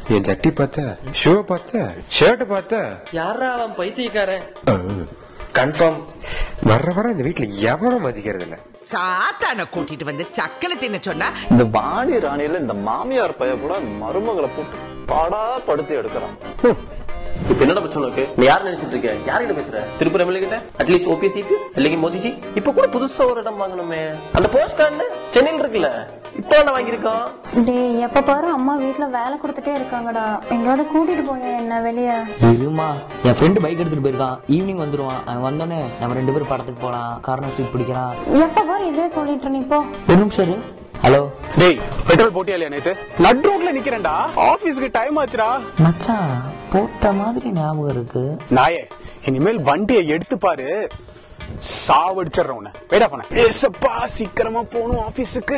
என் ஜட்டி பார்த்த, ஷூ பார்த்த, ஷர்ட் பார்த்த. யாரா அவன் பைத்தியக்காரன்? கன்ஃபார்ம் வர இந்த வீட்டுல எவனும் மதிக்கிறது இல்ல. சாத்தான கூட்டிட்டு வந்து சக்கல தின்ன சொன்னா இந்த வாணி ராணியில இந்த மாமியார் பைய கூட மருமகளை போட்டு பாடா படுத்து எடுக்கிறான். இப்ப என்னடா பிரச்சனை இருக்கு? நீ யார் நினைச்சிட்டு இருக்க? யார்கிட்ட பேசுற? திருப்பூர் எம்எல்ஏ கிட்ட? அட்லீஸ்ட் ஓபிஎஸ் சிபிஎஸ் இல்லைங்க மோதிஜி. இப்ப கூட புதுசா ஒரு இடம் வாங்கணுமே. அந்த போஸ்ட் கார்டு சென்னையில் இருக்குல்ல, இப்ப நான் வாங்கியிருக்கோம். டேய் எப்ப பாரு அம்மா வீட்டுல வேலை கொடுத்துட்டே இருக்காங்கடா, எங்கயாவது கூட்டிட்டு போய என்ன வெளிய. இருமா, என் ஃப்ரெண்டு பைக் எடுத்துட்டு போயிருக்கான், ஈவினிங் வந்துருவான். அவன் வந்தோடனே நம்ம 2 பேரும் படத்துக்கு போலாம். கார்னர் ஸ்ட்ரீட் பிடிக்கலாம். எப்ப பாரு இதே சொல்லிட்டு நீ போ. ஒரு நிமிஷம் இரு. ஹலோ டேய், பெட்ரோல் போட்டியா இல்லையா? நேத்து நட் ரோட்ல நிக்கிறேன்டா, ஆபீஸ்க்கு டைம் ஆச்சுடா. மச்சான் போட்ட மாதிரி ஞாபகம் இருக்கு. நாயே, இனிமேல் வண்டியை எடுத்து பாரு, சாவடிச்சிடுறேன் உன்னை. போய்டா போன. ஏசப்பா, சீக்கிரமா போகணும் ஆபீஸுக்கு.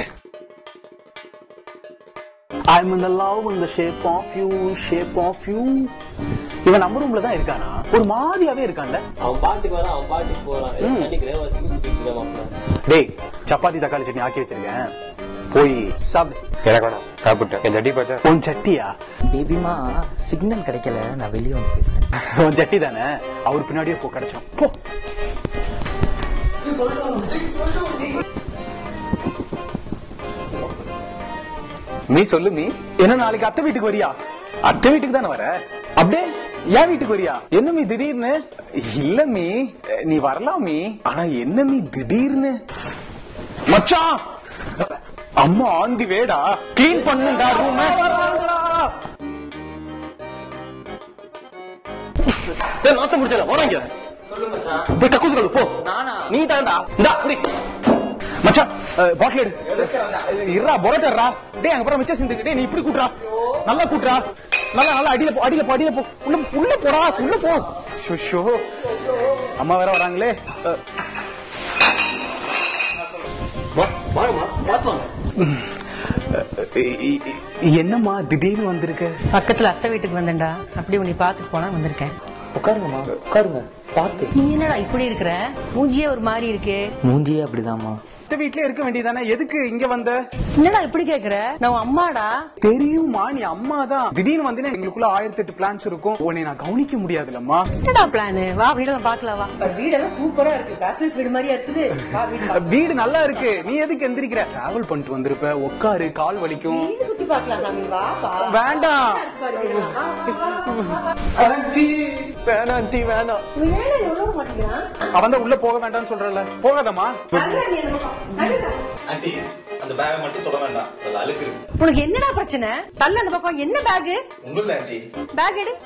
I'm in the love in the shape of you, shape of you. இவன் நம்ம ரூம்ல தான் இருக்கானா? ஒரு மாதிரியாவே இருக்கான்ல. அவன் பாட்டுக்கு வரான், அவன் பாட்டுக்கு போறான். டேய், சப்பாத்தி தக்காளி சட்னி ஆக்கி வச்சிருக்கேன், போய் சாப்பிடு. எனக்கு வேணாம், சாப்பிட்டேன். என் ஜட்டி பார்த்தா. உன் சட்டியா? பேபிமா சிக்னல் கிடைக்கல, நான் வெளியே வந்து பேசுறேன். உன் சட்டி தானே, அவர் பின்னாடியே போ, கிடைச்சோம் போ. மீ சொல்லு மீ, என்ன நாளைக்கு அத்தை வீட்டுக்கு வரியா? அத்தை வீட்டுக்கு தானே வர? அப்படியே என் வீட்டுக்கு வரியா? என்ன மீ திடீர்னு? இல்ல மீ, நீ வரலாம் மீ, ஆனா என்ன மீ திடீர்னு? மச்சான், அம்மா ஆந்தி வேடா, கிளீன் பண்ணுடா ரூம். நாத்த முடிச்சல போறாங்க. சொல்லு மச்சான். போய் கக்கூஸ் கழு போ. நானா? நீ தான்டா. இந்தா குடி மச்சான். பாட்டில் எடு. இருடா, பொரட்டறா. டேய், அங்க போற மிச்சம் சிந்துக்கு. டேய், நீ இப்படி கூட்றா, நல்லா கூட்றா. நல்லா அடியில போ, அடியில போ, அடியில போ. உள்ள போடா, உள்ள போ. ஷோ, அம்மா வேற வராங்களே. என்னம்மா திடீர்னு வந்திருக்க? பக்கத்துல அத்தை வீட்டுக்கு வந்தேன்டா, அப்படி உன்னை பாத்துட்டு போனா வந்திருக்கேன். உட்காருங்கம்மா, உட்காருங்க. பாத்து. நீ என்னடா இப்படி இருக்கிற? மூஞ்சியே ஒரு மாதிரி இருக்கு. மூஞ்சியே அப்படிதாம்மா. வீட்லயே இருக்க வேண்டியதானே, எதுக்கு இங்க வந்த? என்னடா இப்படி கேக்குற? நான் அம்மாடா. தெரியுமா, நீ அம்மா தான். திடீர்னு வந்து எங்களுக்குள்ள 1008 பிளான்ஸ் இருக்கும், உன்னை நான் கவனிக்க முடியாதுல்லம்மா. என்னடா பிளான்? வா வீடெல்லாம் பாக்கலாம். வா, வீடெல்லாம் சூப்பரா இருக்கு, பேச்சுலர்ஸ் வீடு மாதிரியா இருக்குது. வீடு நல்லா இருக்கு, நீ எதுக்கு எந்திரிக்கிற? டிராவல் பண்ணிட்டு வந்திருப்ப, உட்காரு, கால் வலிக்கும். வீடு சுத்தி பாக்கலாம். வேண்டாம் வேணாம் வேணாம். அவன் தான் உள்ள போக வேண்டாம்னு சொல்றல, போகாதம்மா. ஆண்டி, அந்த பேக் மட்டும் தொட வேண்டாம், அதுல அழுக்கு இருக்கு. உனக்கு என்னடா பிரச்சனை? தள்ள அந்த பக்கம். என்ன பேக்? ஒண்ணும் இல்ல ஆண்டி. பேக் எடு.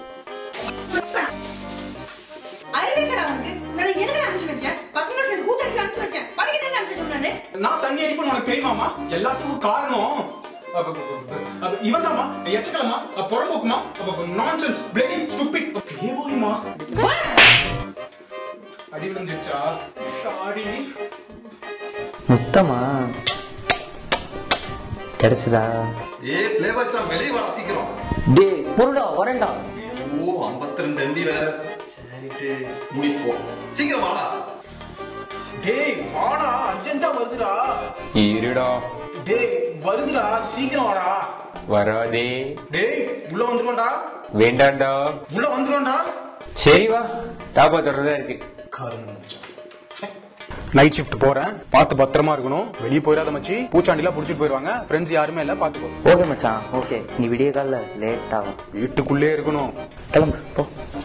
நான் தண்ணி அடிப்பேன் உனக்கு தெரியுமாமா? எல்லாத்துக்கும் காரணம் இவன் தாமா, எச்சக்கலமா, பொறம்போக்குமா, நான்சென்ஸ், பிளேடி, ஸ்டூபிட், பிளேபாய்மா. அடி விழுந்துருச்சா? சாரி. முத்தமா கிடைச்சதா? பிளேபாய் சார் வெளிய வர சீக்கிரம். டேய் பொருடா, வரேன்டா. ஓ 52 எம்பி வேற. சரிட்டு முடி போ, சீக்கிரம் வாடா. டேய் வாடா, அர்ஜென்ட்டா வருதுடா. இருடா. டேய் வருதுடா, சீக்கிரம் வாடா. வராதே. டேய் உள்ள வந்துருவான்டா. வேண்டாம்டா. உள்ள வந்துருவான்டா. சரி வா, தாப்பா தொடர்றதா இருக்கு. நைட் ஷிஃப்ட் போறேன், பார்த்து பத்திரமா இருக்கணும். வெளியே போயிடாத மச்சி, பூச்சாண்டிலாம் புடிச்சிட்டு போயிருவாங்க. ஃப்ரெண்ட்ஸ் யாருமே இல்ல, பாத்துக்கோ. ஓகே மச்சான், ஓகே. நீ விடிய காலைல லேட் ஆகும். வீட்டுக்குள்ளே இருக்கணும். கிளம்பு போ.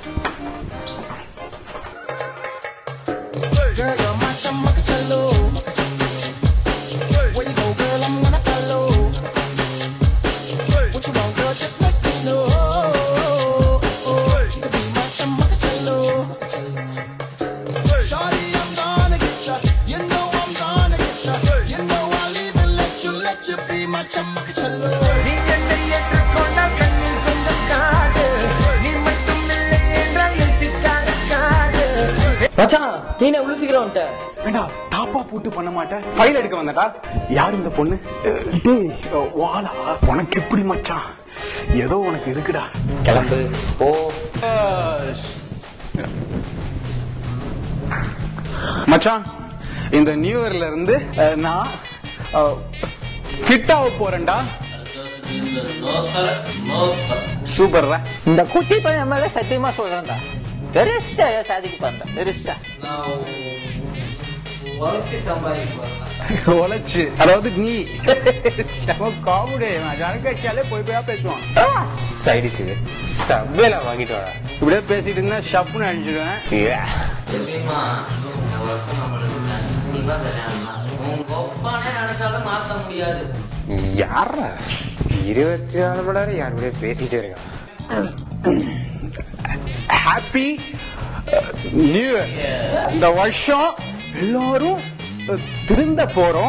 மச்சான், நீ உள்ள சீக்கிரம் வந்துட்ட. வேண்டாம், தாப்பா போட்டு பண்ண மாட்டேன். ஃபைல் எடுக்க வந்தடா. யார் இந்த பொண்ணு? டேய் வாடா, உனக்கு எப்படி மச்சான்? ஏதோ உனக்கு இருக்குடா. கிளம்பு போ. மச்சான், இந்த நியூ இயர்ல இருந்து நான் ஃபிட் ஆக போறேன்டா. சூப்பர்ரா. இந்த குட்டி பையன் மேல சத்தியமா சொல்றேன்டா, பெருசா சாதிக்கு பாருடா, பெருசா உழைச்சு. அதாவது நீ காமெடி ஜனக்காலே போய் போயா பேசுவான். சைடிஸ் இது சப்வேல வாங்கிட்டு வாடா. இப்படியே பேசிட்டு இருந்தா ஷப்புன்னு அடிச்சிடுவேன். யாரா 24 மணி நேரம் யார் கூட பேசிட்டே இருக்கான். Happy new year. இந்த வருஷம் எல்லாரும் திருந்த போறோம்.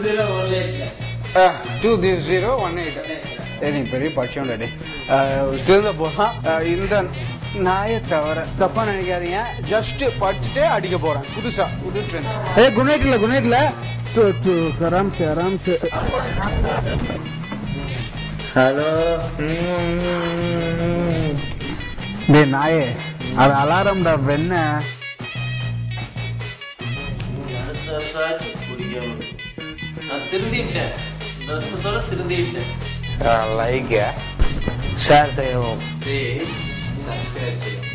2018 பெரிய பட்சம் திருந்த போறோம். இந்த நாயை தவிர தப்பா நினைக்காதீங்க. ஜஸ்ட் படிச்சுட்டே அடிக்க போறேன் புதுசா புது ட்ரெண்ட். குட் நைட் இல்ல, குட் நைட் இல்ல, ஆராம் சே ஆராம் சே. ஹலோ டே நாயே, அது அலாரம்டா வெண்ண. நான் திருந்திட்டேன், திருந்திட்டேன். லைக் ஷேர் செய்யவும். சப்ஸ்கிரைப் செய்யும்.